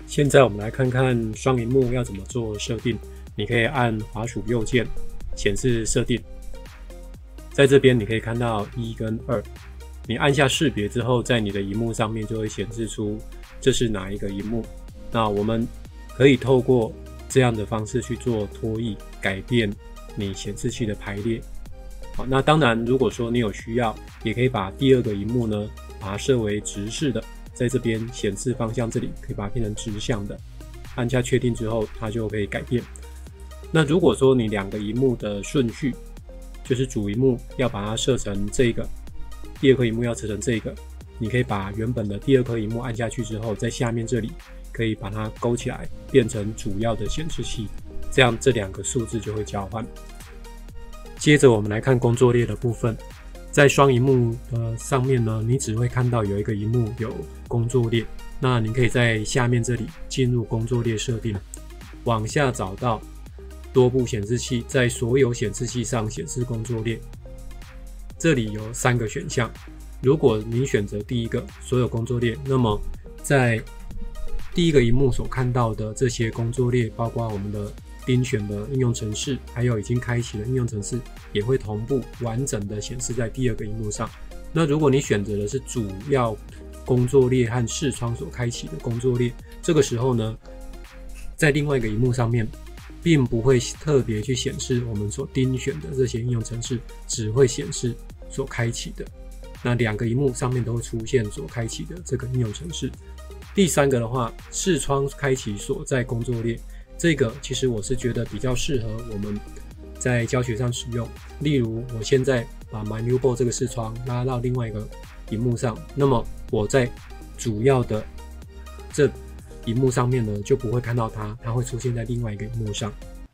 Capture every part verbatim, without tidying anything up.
现在我们来看看双萤幕要怎么做设定。你可以按滑鼠右键显示设定，在这边你可以看到一跟二，你按下识别之后，在你的萤幕上面就会显示出这是哪一个萤幕。那我们可以透过这样的方式去做拖曳，改变你显示器的排列。好，那当然如果说你有需要，也可以把第二个萤幕呢把它设为直视的，在这边显示方向这里可以把它变成直向的，按下确定之后它就可以改变。那如果说你两个萤幕的顺序，就是主萤幕要把它设成这个，第二颗萤幕要设成这个，你可以把原本的第二颗萤幕按下去之后，在下面这里可以把它勾起来变成主要的显示器，这样这两个数字就会交换。接着我们来看工作列的部分，在双萤幕的上面呢，你只会看到有一个萤幕有工作列，那你可以在下面这里进入工作列设定，往下找到多部显示器，在所有显示器上显示工作列。这里有三个选项，如果你选择第一个所有工作列，那么在第一个萤幕所看到的这些工作列，包括我们的钉选的应用程式，还有已经开启的应用程式，也会同步完整的显示在第二个萤幕上。那如果你选择的是主要工作列和视窗所开启的工作列，这个时候呢，在另外一个萤幕上面并不会特别去显示我们所钉选的这些应用程式，只会显示所开启的。那两个萤幕上面都会出现所开启的这个应用程式。第三个的话，视窗开启所在工作列，这个其实我是觉得比较适合我们在教学上使用。例如我现在把 MyNewBoard 这个视窗拉到另外一个萤幕上，那么我在主要的这萤幕上面呢就不会看到它，它会出现在另外一个萤幕上。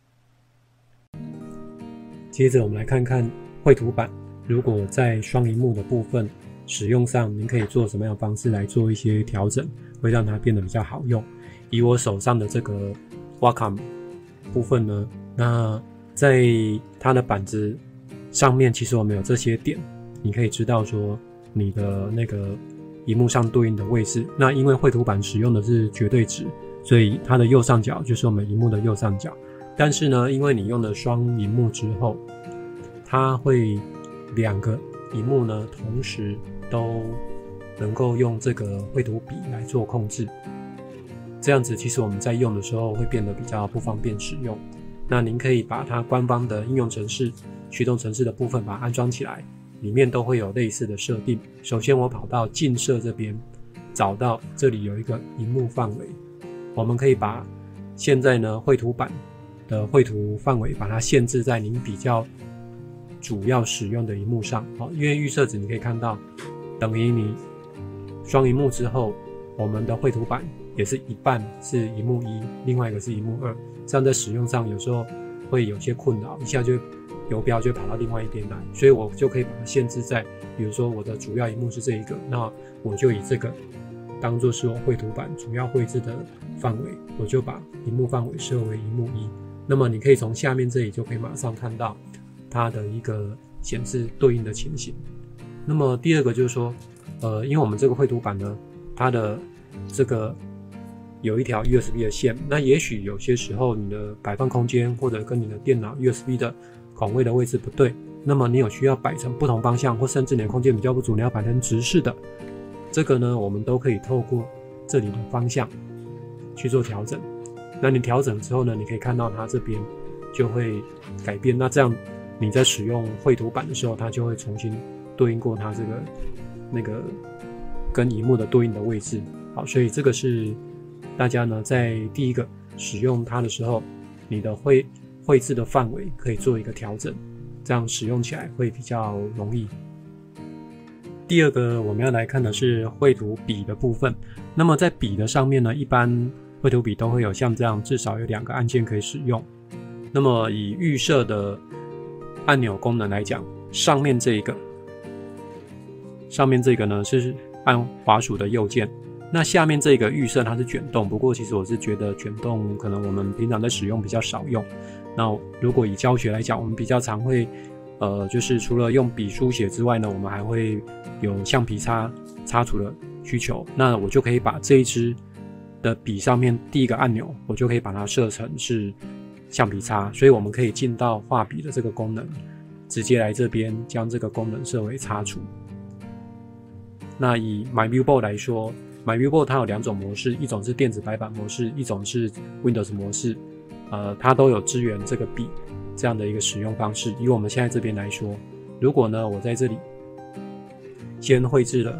接着我们来看看绘图板，如果在双萤幕的部分使用上，您可以做什么样的方式来做一些调整，会让它变得比较好用。以我手上的这个 Wacom 部分呢，那在它的板子上面其实我们有这些点，你可以知道说你的那个萤幕上对应的位置。那因为绘图板使用的是绝对值，所以它的右上角就是我们萤幕的右上角。但是呢，因为你用了双萤幕之后，它会两个萤幕呢同时都能够用这个绘图笔来做控制，这样子其实我们在用的时候会变得比较不方便使用。那您可以把它官方的应用程式、驱动程式的部分把它安装起来，里面都会有类似的设定。首先我跑到近摄这边，找到这里有一个萤幕范围，我们可以把现在呢绘图板的绘图范围把它限制在您比较主要使用的萤幕上。好，因为预设值你可以看到，等于你双萤幕之后，我们的绘图板也是一半是萤幕一，另外一个是萤幕二，这样在使用上有时候会有些困扰，一下就游标就会跑到另外一边来，所以我就可以把它限制在，比如说我的主要萤幕是这一个，那我就以这个当作是我绘图板主要绘制的范围，我就把萤幕范围设为萤幕一。那么你可以从下面这里就可以马上看到它的一个显示对应的情形。那么第二个就是说，呃，因为我们这个绘图板呢，它的这个有一条 U S B 的线，那也许有些时候你的摆放空间或者跟你的电脑 U S B 的孔位的位置不对，那么你有需要摆成不同方向，或甚至你的空间比较不足，你要摆成直视的，这个呢，我们都可以透过这里的方向去做调整。那你调整之后呢，你可以看到它这边就会改变。那这样你在使用绘图板的时候，它就会重新对应过它这个那个跟萤幕的对应的位置。好，所以这个是大家呢在第一个使用它的时候，你的绘绘制的范围可以做一个调整，这样使用起来会比较容易。第二个我们要来看的是绘图笔的部分。那么在笔的上面呢，一般绘图笔都会有像这样至少有两个按键可以使用。那么以预设的按钮功能来讲，上面这一个上面这个呢是按滑鼠的右键，那下面这个预设它是卷动，不过其实我是觉得卷动可能我们平常在使用比较少用。那如果以教学来讲，我们比较常会呃，就是除了用笔书写之外呢，我们还会有橡皮擦擦除的需求，那我就可以把这一支的笔上面第一个按钮，我就可以把它设成是橡皮擦，所以我们可以进到画笔的这个功能，直接来这边将这个功能设为擦除。那以 MyViewBoard 来说 ，MyViewBoard 它有两种模式，一种是电子白板模式，一种是 Windows 模式，呃，它都有支援这个笔这样的一个使用方式。以我们现在这边来说，如果呢我在这里先绘制了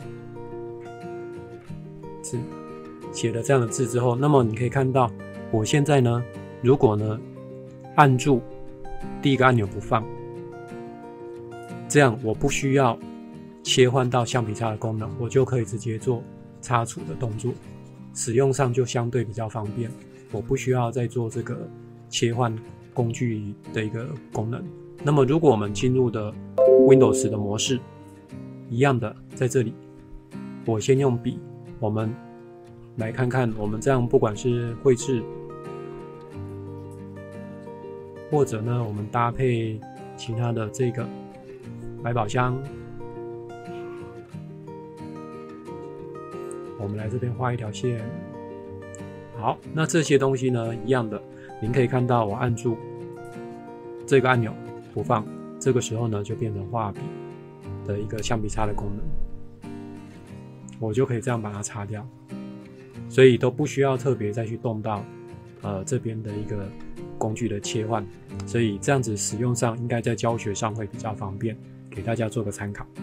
字，写了这样的字之后，那么你可以看到，我现在呢，如果呢按住第一个按钮不放，这样我不需要切换到橡皮擦的功能，我就可以直接做擦除的动作，使用上就相对比较方便，我不需要再做这个切换工具的一个功能。那么如果我们进入的 Windows 的模式，一样的，在这里我先用笔，我们来看看，我们这样不管是绘制，或者呢我们搭配其他的这个百宝箱，我们来这边画一条线。好，那这些东西呢一样的，您可以看到我按住这个按钮不放，这个时候呢就变成画笔的一个橡皮擦的功能，我就可以这样把它擦掉，所以都不需要特别再去动到呃这边的一个工具的切换，所以这样子使用上应该在教学上会比较方便，给大家做个参考。